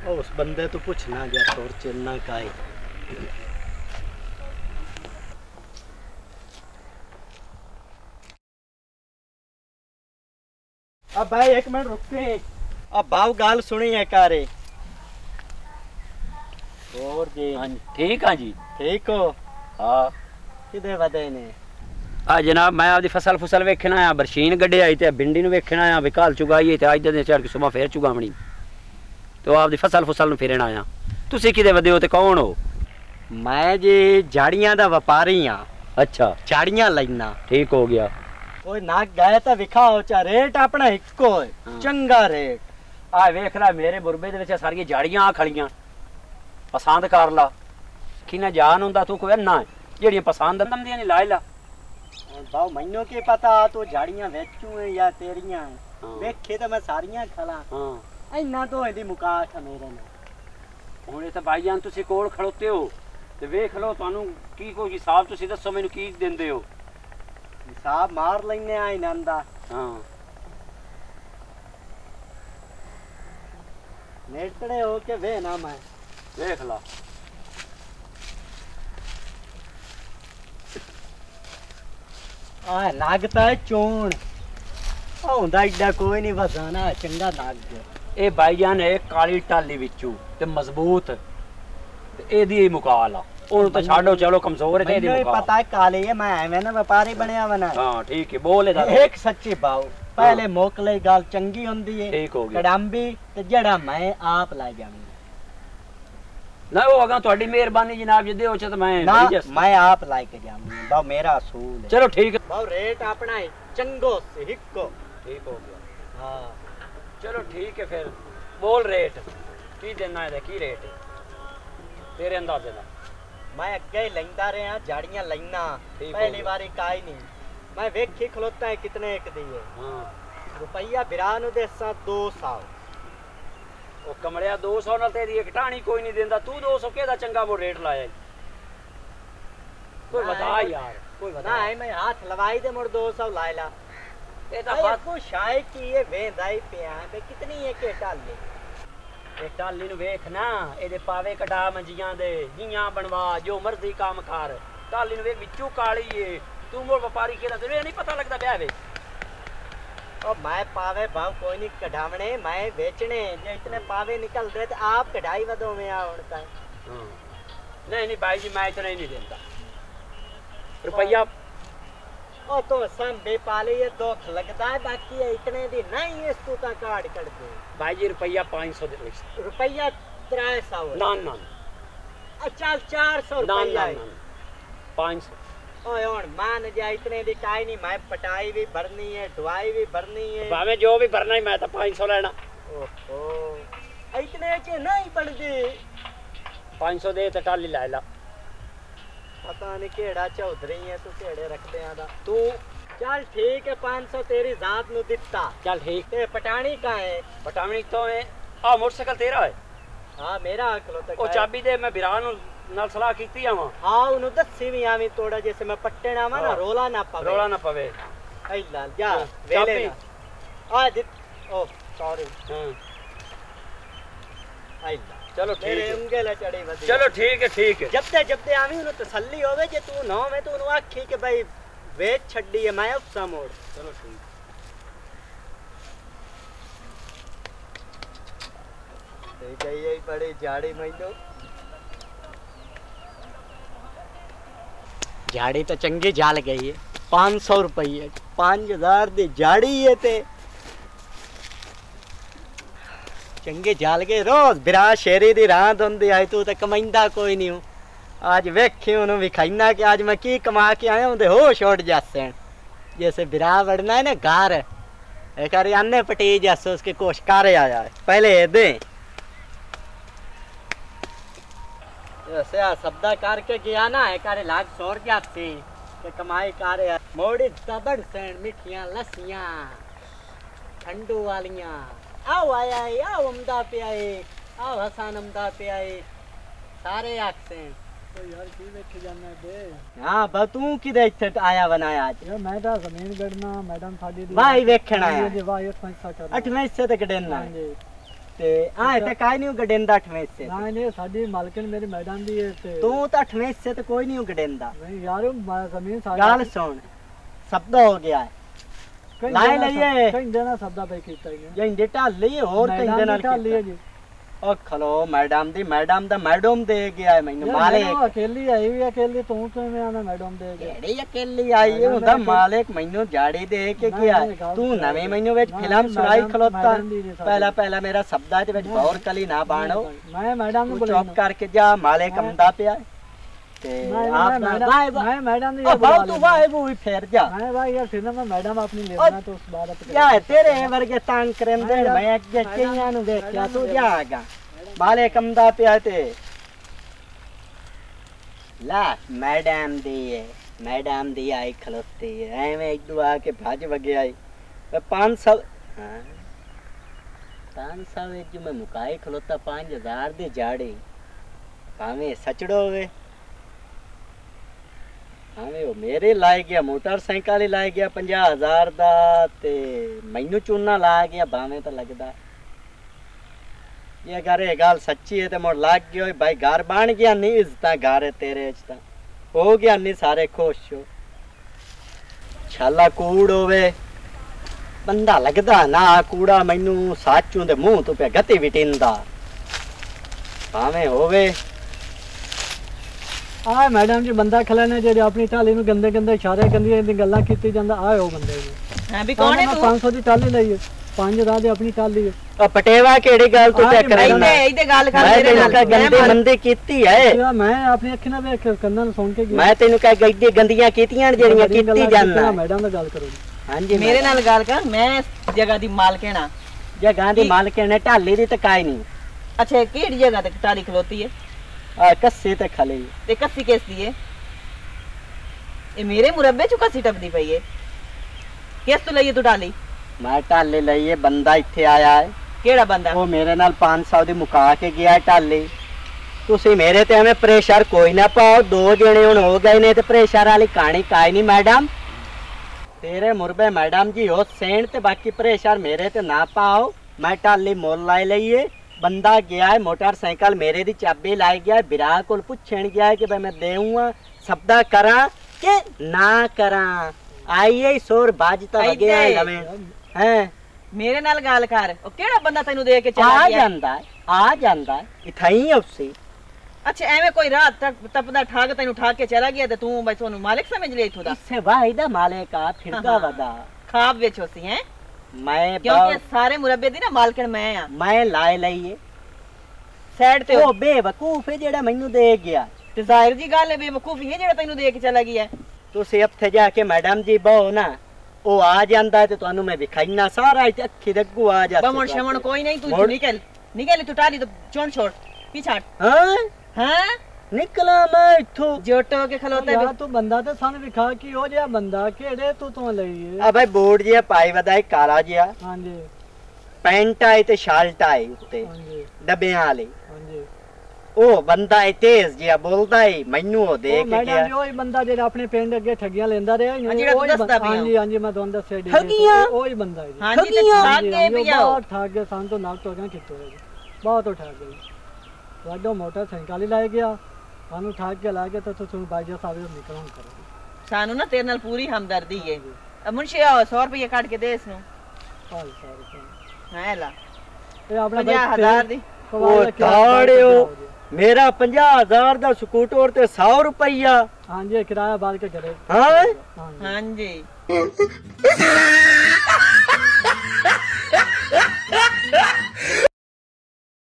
उस बंदे तो पूछना जा और चलना का है। अब भाई एक मिनट रुकते हैं। अब भाव गाल सुनी है कारे और जी। हाँ ठीक है जी। ठीक हो? हाँ किधे वदे ने? जनाब मैं आपकी फसल फुसल वेखण आया, बरशीन गड्ढे आई ते भिंडी नु वेखण आया, विकाल चुगाई ते अज दे चढ़ के सुबह फिर चुगावणी, तो आपकी फसल फुसल नु फिरन आया। तुसी किधे वदे हो ते कौन हो? मैं जी झाड़ियां दा व्यापारी हां। अच्छा झाड़ियां लेना। ठीक हो गया। ओए नाक गए तो विखाओ चा रेट अपना इको है। हाँ। चंगा रेट आ वेख ला मेरे बुरबे दे विच सारी झाड़ियां आ खड़ियां, पसंद कर ला कि ना जान हुंदा तू कोई अन्ना है जेड़ियां पसंद आंदियां नहीं ला ला। भाव मैनू की पता तो झाड़ियां वेचू है या तेरियां है। हाँ। वेखे तो मैं सारियां खला। हां इन्ना तो इहदी मुकाश है मेरे ने। हुणे तां भाई जान तुसी कोल खड़ोते हो ते वेख लो तुहानू की कोई हिसाब तुसी दसो मैनू की दिंदे हो। हिसाब मार लेने आ इनंदा। हां नेटड़े हो के वे ना मैं देख ला। आ लागता है चोण हुंदा एडा कोई नहीं वसाना चंगा नाग जो। ए भाईजान है काली टाली विचू ते मजबूत ते एदी ही मुकाल आ। ओनु तो छाड़ो चलो कमजोर है ते एदी मैनू मुकाल। पता है काले है मैं एवें ना व्यापारी बनया बना। हां ठीक है बोले दा एक सच्ची भाव पहले मोकले गाल चंगी होंदी है। ठीक हो गया। कड़ांबी ते जड़ा मैं आप ला जाऊंगा ना वो अगा ਤੁਹਾਡੀ ਮਿਹਰਬਾਨੀ जनाब जे देओ छ तो मैं ना भेज। मैं आप ला के जाऊंगा भाव मेरा असूल है। चलो ठीक है। भाव रेट अपना है चंगो से हिक्को। ठीक हो गया। हाँ चलो ठीक है फिर बोल रेट की देना है की रेट है तेरे अंदाजे ना। मैं अगे ही लेंदा रहा झाड़ियां लेना ठीक हो पहली गया। बारी काई नहीं मैं वेखी खलोता है कितने एक दी है। हां रुपया बिरानु देसा 200 ਉਹ ਕਮਲਿਆ 200 ਨਾਲ ਤੇਰੀ ਇੱਕ ਟਾਣੀ ਕੋਈ ਨਹੀਂ ਦਿੰਦਾ, ਤੂੰ 200 ਕਿਹਦਾ ਚੰਗਾ ਉਹ ਰੇਟ ਲਾਇਆ। ਕੋਈ ਬਤਾ ਯਾਰ ਕੋਈ ना ਬਤਾ। है मैं हाथ लवाई दे मुड़ 200 लायला ਇਹ ਤਾਂ भाई ਹੱਥ को शाय की ये वेंदा ही पिया है कितनी है के टाली। ਇਹ ਟਾਲੀ ਨੂੰ ਵੇਖ ਨਾ, ਇਹਦੇ ਪਾਵੇ ਕਟਾ ਮੰਜੀਆਂ ਦੇ ਜੀਆਂ ਬਣਵਾ ਜੋ ਮਰਜ਼ੀ ਕੰਮ ਕਰ, ਟਾਲੀ ਨੂੰ ਵੇਖ ਵਿੱਚੋਂ ਕਾਲੀ ਏ। ਤੂੰ ਮੋਰ ਵਪਾਰੀ ਕਿਹਦਾ ਤੈਨੂੰ ਇਹ ਨਹੀਂ ਪਤਾ ਲੱਗਦਾ ਪਿਆ ਵੇ। और मैं पावे भाव कोई नहीं कढ़ावने मैं बेचने जो इतने पावे निकल रहे थे आप कढ़ाई वदों में आवड़ता है। नहीं नहीं भाई जी मैं इतना ही नहीं देता रुपया। ओ तो सम बेपाले ये दुख लगता है बाकी ये इतने दी नहीं है तू का कार्ड कर दे भाई जी रुपया 500 दे। रुपया 300 ना ना अच्छा 400 ना रुपया ना 500। ओए और मान जा इतने दी काई नहीं मैं पटाई भी भरनी है ढुआई भी भरनी है भावे जो भी भरना ही मैं तो 500 लेना। ओहो इतने के नहीं पड़ दे 500 दे तो टाली ला ला। पता नहीं केड़ा चौधरी है तू केड़े रख दे आदा तू चल ठीक है 500 तेरी जात नु दिता। चल ठीक। ते पटानी का है पटावनी तो है आ मोटरसाइकिल तेरा है। हाँ मेरा अखलो तक ओ चाबी दे मैं बिरान नाल सलाह कीती आवा। हाँ उनु दसी भी आवी तोड़ा जैसे मैं पट्टे ना ना रोला ना पावे रोला ना पवे। आई लाल जा चाबी। वेले ना आ दित ओ सॉरी हां आई लाल चलो ठीक मेरे है। उंगल चढ़ी वदी चलो ठीक है ठीक है। जब ते आवी उनु तसल्ली होवे जे तू ना मैं तू उनु आखी के भाई वेच छड्डी है मैं उसा मोड़। चलो ठीक। ते गई है बड़ी झाड़ी मैनो झाड़ी तो चंगी जाल गई है 500 रुपये 5000 दी झाड़ी है ते चंगे जाल गए रोज बिरा शेरी दी रात होंदी आई तू तो कमाइंदा कोई नहीं हूँ आज वेखी उन्होंने विखाइना कि आज मैं की कमा के आया हूँ होश उड़ जासे जैसे बिरा बढ़ना है ना घर एक अन्ने पटी जैसे उसके कोशकारे आया है पहले दे ऐसे शब्दा करके गया ना एक लाख 100 रुपया थी के कमाई करे मोड़ी तबड़ सेन मिठियां लस्सियां ठंडू वालियां आओ आया आओ उमदा पे आए आओ हसन उमदा पे आए सारे आखसे तो यार की बैठे जाना दे। हां बा तू किदे इथे आया बनाया आज यार मैं तो जमीन गड़ना मैडम साडी दी भाई वेखण आया जी वाह ये 5 7 8 में से ते कडेना ਤੇ ਆ ਤੇ ਕਾਈ ਨਹੀਂ ਗਡਿੰਦਾ 8ਵੇਂ ਹਿੱਸੇ ਨਾ ਨਹੀਂ ਸਾਡੀ ਮਾਲਕਨ ਮੇਰੀ ਮੈਡਮ ਦੀ ਹੈ ਤੇ ਤੂੰ ਤਾਂ 8ਵੇਂ ਹਿੱਸੇ ਤੇ ਕੋਈ ਨਹੀਂ ਗਡਿੰਦਾ ਨਹੀਂ ਯਾਰ ਜ਼ਮੀਨ ਗੱਲ ਸੁਣ ਸਬਦਾ ਹੋ ਗਿਆ ਹੈ ਲਾਏ ਲਈਏ ਕਹਿੰਦੇ ਨਾ ਸਬਦਾ ਪੈ ਕੀਤਾ ਹੀ ਜਿੰਦੇ ਢਾਲੀ ਹੋਰ ਕਹਿੰਦੇ ਨਾਲ ਢਾਲੀ ਹੈ ਜੀ ਉਹ ਖਲੋ ਮੈਡਮ ਦਾ ਮੈਡਮ ਦੇ ਗਿਆ ਹੈ ਮੈਨੂੰ ਮਾਲਿਕ ਅਕੇਲੀ ਆਈ ਵੀ ਅਕੇਲੀ ਤੂੰ ਕਿਵੇਂ ਆਣਾ ਮੈਡਮ ਦੇ ਗਿਆ ਕਿਹੜੀ ਅਕੇਲੀ ਆਈ ਹੁੰਦਾ ਮਾਲਿਕ ਮੈਨੂੰ ਜਾੜੀ ਦੇ ਕੇ ਗਿਆ ਤੂੰ ਨਵੇਂ ਮੈਨੂੰ ਵਿੱਚ ਫਿਲਮ ਸੁਣਾਈ ਖਲੋਤਾ ਪਹਿਲਾ ਮੇਰਾ ਸ਼ਬਦਾਂ ਦੇ ਵਿੱਚ ਗੌਰ ਕਲੀ ਨਾ ਬਾਣੋ ਮੈਂ ਮੈਡਮ ਨੂੰ ਚੁੱਪ ਕਰਕੇ ਜਾ ਮਾਲਿਕ ਆਉਂਦਾ ਪਿਆ ਤੇ ਆਪ ਮੈਂ ਮੈਡਮ ਦੀ ਤੂੰ ਵਾਏ ਬੂਈ ਫੇਰ ਜਾ ਮੈਂ ਭਾਈ ਯਾਰ ਫਿਰ ਮੈਂ ਮੈਡਮ ਆਪਣੀ ਲੈਣਾ तो उस बात पे ਯਾ ਤੇਰੇ ਵਰਗੇ ਤੰਗ ਕਰੰਦੇ ਮੈਂ ਅੱਗੇ ਕਈਆਂ ਨੂੰ ਦੇਖਿਆ ਤੂੰ ਜਾਗਾ ਮਾਲਿਕ ਆਉਂਦਾ ਪਿਆ ਤੇ ਲਾ ਮੈਡਮ ਦੀ ਆਈ ਖਲੋਤੀ ਐਵੇਂ ਇਦੋਂ ਆ ਕੇ ਭੱਜ ਵਗਿਆ 500 ਹਾਂ 500 ਵਿੱਚ ਮੈਂ ਮੁਕਾਏ ਖਲੋਤਾ 5000 ਦੇ ਜਾੜੇ ਭਾਵੇਂ ਸਚੜੋ ਹੋਵੇ ਭਾਵੇਂ ਉਹ ਮੇਰੇ ਲਾਇ ਗਿਆ ਮੋਟਰਸਾਈਕਲ ਹੀ ਲਾਇ ਗਿਆ 50000 ਦਾ ਤੇ ਮੈਨੂੰ ਚੂਨਾ ਲਾ ਗਿਆ ਭਾਵੇਂ ਤਾਂ ਲੱਗਦਾ ਇਹ ਘਰ ਇਹ ਗੱਲ ਸੱਚੀ ਹੈ ਤੇ ਮੁੜ ਲੱਗ ਗਿਆ ਭਾਈ ਘਰ ਬਣ ਗਿਆ ਨਹੀਂ ਇੱਜ਼ਤਾਂ ਘਰ ਹੈ ਤੇਰੇ ਚ ਤਾਂ ਹੋ ਗਿਆ ਨਹੀਂ ਸਾਰੇ ਖੁਸ਼ ਹੋ ਛਾਲਾ ਕੂੜ ਹੋਵੇ ਬੰਦਾ ਲੱਗਦਾ ਨਾ ਕੂੜਾ ਮੈਨੂੰ ਸਾਚੂ ਦੇ ਮੂੰਹ ਤੋਂ ਪਿਆ ਗਤੀ ਵਿਟਿੰਦਾ ਭਾਵੇਂ ਹੋਵੇ ਆ ਮੈਡਮ ਜੀ ਬੰਦਾ ਖਲਣੇ ਜਿਹੜੇ ਆਪਣੀ ਢਾਲੀ ਨੂੰ ਗੰਦੇ ਗੰਦੇ ਇਸ਼ਾਰੇ ਗੰਦੀਆਂ ਦੀ ਗੱਲਾਂ ਕੀਤੀ ਜਾਂਦਾ ਆ ਉਹ ਬੰਦੇ ਨੇ ਹਾਂ ਵੀ ਕੌਣ ਹੈ ਤੂੰ 500 ਦੀ ਢਾਲੀ ਲਈ ਹੈ 5000 ਦੀ ਆਪਣੀ ਢਾਲੀ ਹੈ ਉਹ ਪਟੇਵਾ ਕਿਹੜੀ ਗੱਲ ਤੂੰ ਚੈੱਕ ਕਰਨਾ ਇਹਦੇ ਗੱਲ ਕਰ ਮੈਂ ਮੇਰੇ ਤੈਨੂੰ ਨਾਲ ਕਹ ਗੰਦੀ ਮੰਦੀ ਕੀਤੀ ਹੈ ਮੈਂ ਆਪਣੀ ਅੱਖਾਂ ਨਾਲ ਵੇਖ ਕੰਨਾਂ ਨੂੰ ਸੁਣ ਕੇ ਗਿਆ ਮੈਂ ਤੈਨੂੰ ਕਹ ਗੰਦੀ ਗੰਦੀਆਂ ਕੀਤੀਆਂ ਜਿਹੜੀਆਂ ਕੀਤੀ ਜਾਂਦਾ ਮੈਡਮ ਨਾਲ ਗੱਲ ਕਰੋ ਹਾਂਜੀ ਮੇਰੇ ਨਾਲ ਗੱਲ ਕਰ ਮੈਂ ਇਸ ਜਗ੍ਹਾ ਦੀ ਮਾਲਕਣ ਆ ਜਗ੍ਹਾ ਦੀ ਮਾਲਕ ਨੇ ਢਾਲੀ ਦੀ ਤਕਾਈ ਨਹੀਂ ਅੱਛਾ ਕਿਹੜੀ ਜਗ੍ਹਾ ਤੇ ਟਾਲੀ ਖਲੋਤੀ ਹੈ ਆ ਕੱਸੇ ਤੇ ਖਲੇ ਤੇ ਕੱਸੀ ਕਿਸ ਦੀ ਹੈ ਇਹ ਮੇਰੇ ਮੁਰੱਬੇ ਚ ਕੱਸੀ ਟੱਪਦੀ ਪਈ ਹੈ ਕਿਸ ਤੋਂ ਲਈ ਤੂੰ ਟਾਲੀ ਮੈਂ ਢਾਲੇ ਲਈਏ ਬੰਦਾ ਇੱਥੇ ਆਇਆ ਹੈ ਕਿਹੜਾ ਬੰਦਾ ਉਹ ਮੇਰੇ ਨਾਲ 500 ਦੀ ਮੁਕਾ ਕੇ ਗਿਆ ਢਾਲੀ ਤੁਸੀਂ ਮੇਰੇ ਤੇ ਐਵੇਂ ਪ੍ਰੈਸ਼ਰ ਕੋਈ ਨਾ ਪਾਓ ਦੋ ਜਣੇ ਹੁਣ ਹੋ ਗਏ ਨੇ ਤੇ ਪ੍ਰੈਸ਼ਰ ਵਾਲੀ ਕਹਾਣੀ ਕਾਈ ਨਹੀਂ ਮੈਡਮ ਤੇਰੇ ਮੁਰਬੇ ਮੈਡਮ ਜੀ ਹੋ ਸੈਣ ਤੇ ਬਾਕੀ ਪ੍ਰੈਸ਼ਰ ਮੇਰੇ ਤੇ ਨਾ ਪਾਓ ਮੈਂ ਢਾਲੀ ਮੁੱਲ ਲਾਇ ਲਈਏ ਬੰਦਾ ਗਿਆ ਹੈ मोटरसाइकिल मेरे दी चाबी लाई गया बिरा को पूछण गया है कि भाई मैं देऊंगा सबदा करा के ना करा आइए शोर बाजता लगे लवे हैं मेरे नाल गाल कर ओ केड़ा बंदा तैनू दे के चला गया आ ਜਾਂਦਾ इथाई है उससे अच्छा एवें कोई रात तक तपदा ठाक तैनू ठाक के चला गया ते तू बस ओनु मालिक समझ ले इथों दा इससे वाहिदा मालिक आ फिरका वदा खाब विच होसी हैं मैं क्योंकि सारे मुरब्बे दी ना मालकन मैं आ मैं लाए लईए साइड ते ओ बेवकूफ है जेड़ा मैनू दे गया ते जाहिर जी गल है बेवकूफी है जेड़ा तैनू दे के चला गया ਤੁਸੀਂ ਉੱਥੇ ਜਾ ਕੇ ਮੈਡਮ ਜੀ ਬਹੁ ਨਾ ਉਹ ਆ ਜਾਂਦਾ ਤੇ ਤੁਹਾਨੂੰ ਮੈਂ ਵਿਖਾਈਨਾ ਸਾਰਾ ਇੱਥੇ ਅੱਖੀ ਦੇ ਅੱਗੂ ਆ ਜਾਂਦਾ बमन शमन कोई नहीं तू निकल निकल तू टाली तो छोड़ छोड़ पीछे ਹਾਂ हां ਨਿਕਲਾ ਮੈਂ ਇੱਥੋਂ जोटो के खलोता ਯਾਰ ਤੂੰ ਬੰਦਾ ਤੇ ਸਾਨੂੰ ਵਿਖਾ ਕੀ ਉਹ ਜਿਹਾ ਬੰਦਾ ਕਿਹੜੇ ਤੂੰ ਲਈ ਹੈ ਆ ਭਾਈ ਬੋਰਡ ਜਿਹਾ ਪਾਈ ਵਦਾ ਕਾਲਾ ਜਿਹਾ ਹਾਂਜੀ ਪੈਂਟ ਆਈ ਤੇ ਸ਼ਰਟ ਆਈ ਉੱਤੇ ਹਾਂਜੀ ਡੱਬਿਆਂ ਵਾਲੀ ਹਾਂਜੀ ਉਹ ਬੰਦਾ ਹੈ ਤੇਜ਼ ਜਿਹਾ ਬੋਲਦਾ ਹੈ ਮੈਨੂੰ ਉਹ ਦੇਖ ਕੇ ਮੈਡਮ ਜੀ ਗਿਆ ਉਹ ਹੀ ਬੰਦਾ ਜਿਹੜਾ ਆਪਣੇ ਪਿੰਡ ਅੱਗੇ ਠੱਗੀਆਂ ਲੈਂਦਾ ਰਿਹਾ ਜਿਹੜਾ ਤੂੰ ਦੱਸਦਾ ਪਿਆ। ਹਾਂਜੀ ਹਾਂਜੀ ਮੈਂ ਤੁਹਾਨੂੰ ਦੱਸਿਆ ਡੀ ਠੱਗੀਆਂ? ਉਹ ਹੀ ਬੰਦਾ ਹੈ ਜੀ हां जी ते ठाक के पिया ਬਹੁਤ ਠੱਗ ਗਏ ਸਾਨੂੰ ਤੋਂ ਨਾਲ ਟੋਕਾਂ ਕਿੱਥੋਂ ਹੈ ਜੀ ਬਹੁਤ ਠੱਗ ਗਏ ਤੁਹਾਡਾ ਮੋਟਰਸਾਈਕਲ ਹੀ ਲੈ ਗਿਆ ਸਾਨੂੰ ਠੱਗ ਕੇ ਲਾ ਕੇ ਤਾਂ ਤੁਹਾਨੂੰ ਬਾਈਜਾ ਸਾਹਿਬ ਨੂੰ ਨਿਕਲਣ ਕਰੋ सानू ना तेरे नाल पूरी हमदर्दी है मुंशी 100 रुपया काट के दे इसनु ਹਾਲ ਸਾਰ हां ला ਇਹ ਆਪਣਾ 50000 दी ਉਹ ਤਾੜਿਓ ਮੇਰਾ 50000 ਦਾ ਸਕੂਟਰ ਤੇ 100 ਰੁਪਈਆ ਹਾਂਜੀ ਕਿਰਾਇਆ ਬਾਲ ਕੇ ਕਰੇ ਹਾਂ ਹਾਂਜੀ हां जी